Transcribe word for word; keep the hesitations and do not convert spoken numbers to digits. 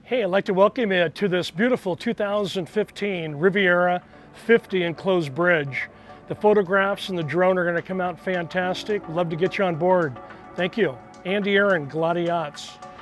Hey, I'd like to welcome you to this beautiful two thousand fifteen Riviera fifty enclosed bridge. The photographs and the drone are going to come out fantastic. Love to get you on board. Thank you. Andy Aaron, Galati Yachts.